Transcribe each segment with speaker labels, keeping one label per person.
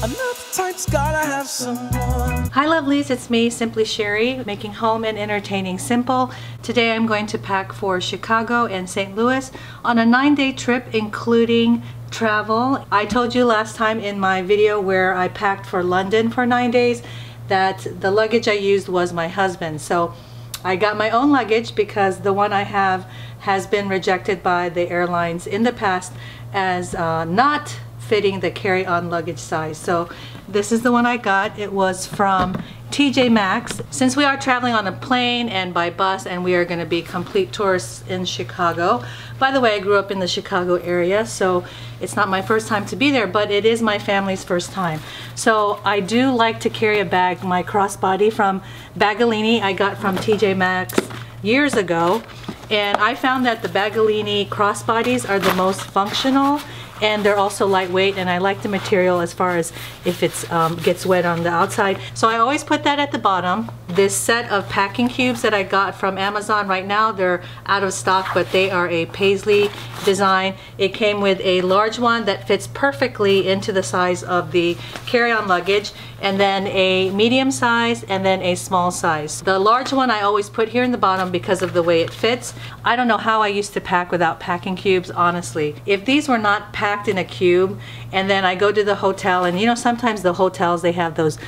Speaker 1: Another type's gotta have someone.
Speaker 2: Hi lovelies, it's me, Simply Sherry, making home and entertaining simple. Today I'm going to pack for Chicago and St. Louis on a 9-day trip including travel. I told you last time in my video where I packed for London for 9 days that the luggage I used was my husband's. So I got my own luggage because the one I have has been rejected by the airlines in the past as not fitting the carry-on luggage size. So this is the one I got. It was from TJ Maxx. Since we are traveling on a plane and by bus and we are going to be complete tourists in Chicago. By the way, I grew up in the Chicago area, so it's not my first time to be there, but it is my family's first time. So I do like to carry a bag, my crossbody from Bagolini I got from TJ Maxx years ago. And I found that the Bagolini crossbodies are the most functional, and they're also lightweight, and I like the material as far as if it gets wet on the outside. So I always put that at the bottom. This set of packing cubes that I got from Amazon right now, they're out of stock, but they are a paisley design. It came with a large one that fits perfectly into the size of the carry-on luggage, and then a medium size, and then a small size. The large one I always put here in the bottom because of the way it fits. I don't know how I used to pack without packing cubes, honestly. If these were not packed in a cube, and then I go to the hotel, and you know, sometimes the hotels, they have those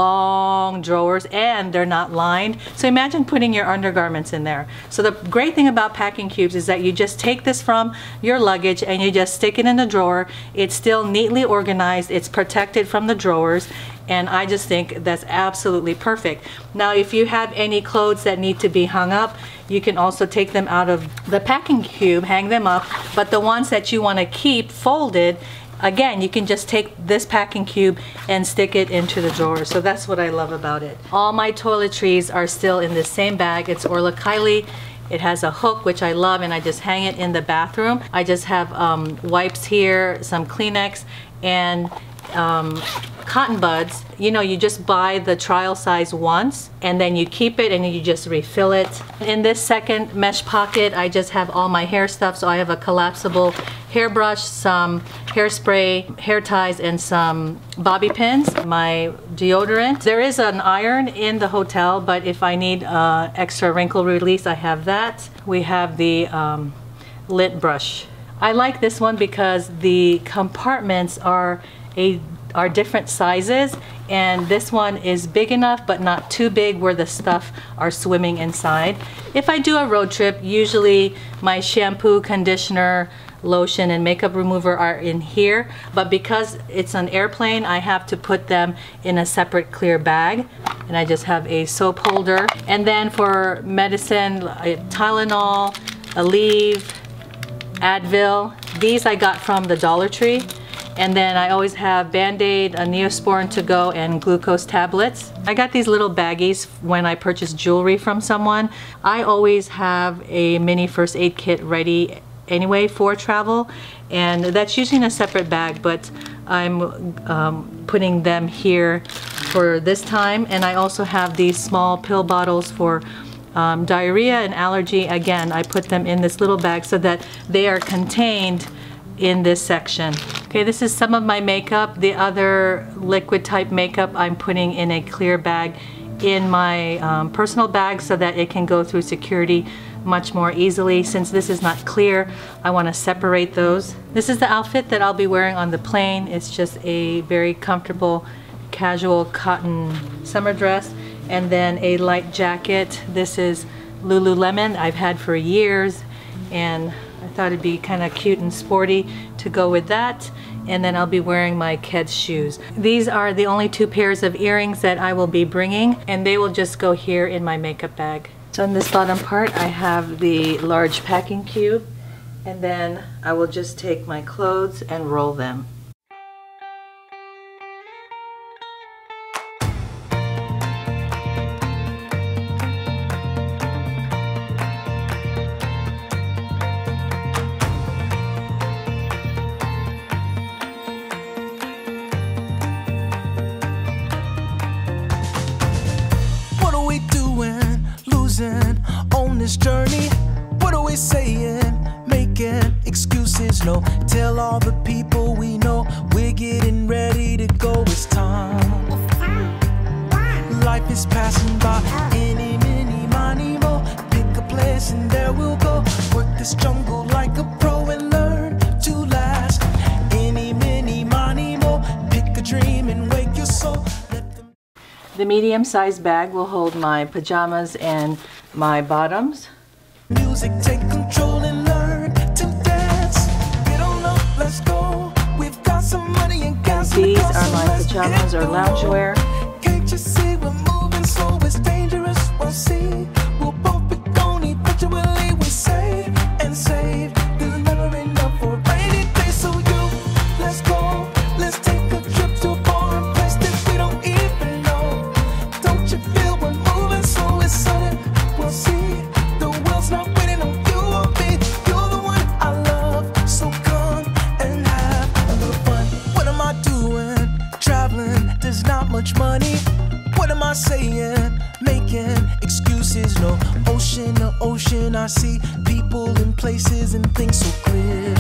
Speaker 2: long drawers and they're not lined. So imagine putting your undergarments in there. So the great thing about packing cubes is that you just take this from your luggage and you just stick it in the drawer. It's still neatly organized, it's protected from the drawers, and I just think that's absolutely perfect. Now if you have any clothes that need to be hung up, you can also take them out of the packing cube, hang them up, but the ones that you want to keep folded, again, you can just take this packing cube and stick it into the drawer. So that's what I love about it. All my toiletries are still in the same bag. It's Orla Kylie. It has a hook, which I love, and I just hang it in the bathroom. I just have wipes here, some Kleenex, and cotton buds. You know, you just buy the trial size once and then you keep it and you just refill it. In this second mesh pocket, I just have all my hair stuff. So I have a collapsible hairbrush, some hairspray, hair ties, and some bobby pins, my deodorant. There is an iron in the hotel, but if I need extra wrinkle release, I have that. We have the lint brush. I like this one because the compartments are different sizes, and this one is big enough but not too big where the stuff are swimming inside. If I do a road trip, usually my shampoo, conditioner, lotion, and makeup remover are in here, but because it's an airplane, I have to put them in a separate clear bag, and I just have a soap holder. And then for medicine, Tylenol, Aleve, Advil, these I got from the Dollar Tree. And then I always have Band-Aid, a Neosporin to go, and glucose tablets. I got these little baggies when I purchase jewelry from someone. I always have a mini first aid kit ready anyway for travel, and that's usually in a separate bag, but I'm putting them here for this time. And I also have these small pill bottles for diarrhea and allergy. Again, I put them in this little bag so that they are contained in this section. Okay, this is some of my makeup. The other liquid type makeup I'm putting in a clear bag in my personal bag so that it can go through security much more easily. Since this is not clear, I want to separate those. This is the outfit that I'll be wearing on the plane. It's just a very comfortable casual cotton summer dress, and then a light jacket. This is Lululemon, I've had for years, and I thought it'd be kind of cute and sporty to go with that. And then I'll be wearing my Keds shoes. These are the only 2 pairs of earrings that I will be bringing, and they will just go here in my makeup bag. So in this bottom part, I have the large packing cube, and then I will just take my clothes and roll them.
Speaker 1: On this journey, what are we saying? Making excuses, no. Tell all the people we know we're getting ready to go. It's this jungle like a pro and learn to last. Any, mini, money, mo. Pick a dream and wake your soul.
Speaker 2: The medium-sized bag will hold my pajamas and my bottoms.
Speaker 1: Music, take control and learn to dance. Get on up, let's go. We've got some money and gas.
Speaker 2: These are my pajamas or loungewear.
Speaker 1: Can't you see we're moving slow? It's dangerous. We'll see. We'll both be gone eventually. We save and save. There's never enough for a rainy day. So you, let's go. Let's take a trip to a foreign place that we don't even know. Don't you feel we're moving slow? It's sudden. We'll see. The world's not waiting on you or me. You're the one I love. So come and have a little fun. What am I doing? Traveling. There's not much money. What am I saying? Making excuses. No ocean, no ocean. I see people in places and things so clear.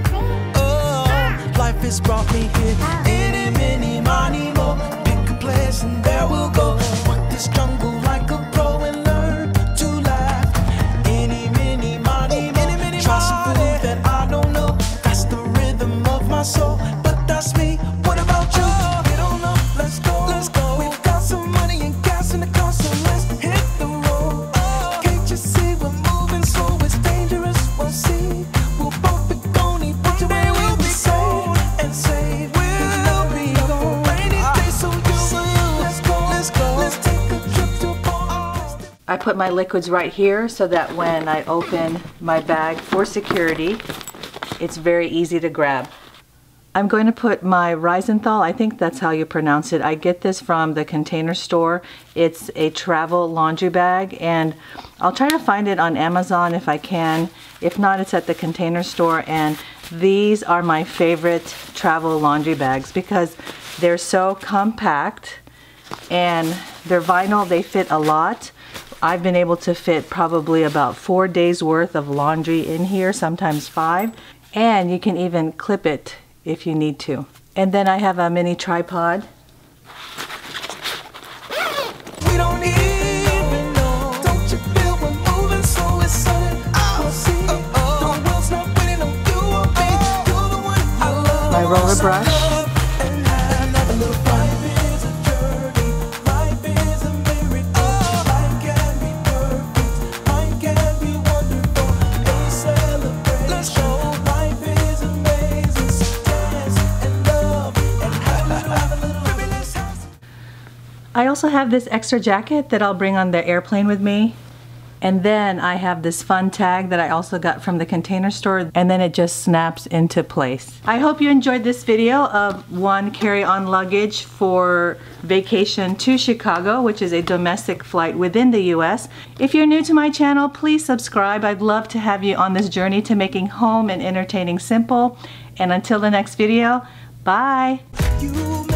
Speaker 1: Oh, life has brought me here. Any, mini, money, mo. Pick a place and there we'll go. Walk this jungle like a pro and learn to laugh. Any, mini, money, mo. Try some food that I don't know. That's the rhythm of my soul. But that's me. What about you? Get on up, let's go. Let's go. We've got some money and gas in the car, so let's hit the road. Can't you see we're moving slow? It's dangerous. We'll see. We'll both be gone eventually. We'll be safe and save. We'll be gone. Rainy day, so you, let's go. Let's go. Let's take a trip to a foreign place.
Speaker 2: I put my liquids right here so that when I open my bag for security, it's very easy to grab. I'm going to put my Reisenthal, I think that's how you pronounce it. I get this from the Container Store. It's a travel laundry bag, and I'll try to find it on Amazon if I can. If not, it's at the Container Store, and these are my favorite travel laundry bags because they're so compact and they're vinyl. They fit a lot. I've been able to fit probably about 4 days worth of laundry in here, sometimes 5, and you can even clip it if you need to. And then I have a mini tripod.
Speaker 1: We don't even know. Don't you feel we're moving slow? It's sudden. We'll see. The world's not waiting on you or me. You're the one I love.
Speaker 2: My roller brush.
Speaker 1: And have a little fun. Life is a journey. Life is a miracle. Life can be perfect. Life can be wonderful. A celebration. Let's go. Life is amazing. So dance and love and have a little happiness.
Speaker 2: I also have this extra jacket that I'll bring on the airplane with me. And then I have this fun tag that I also got from the Container Store, and then it just snaps into place. I hope you enjoyed this video of one carry-on luggage for vacation to Chicago, which is a domestic flight within the US. If you're new to my channel, please subscribe. I'd love to have you on this journey to making home and entertaining simple. And until the next video, bye.
Speaker 1: You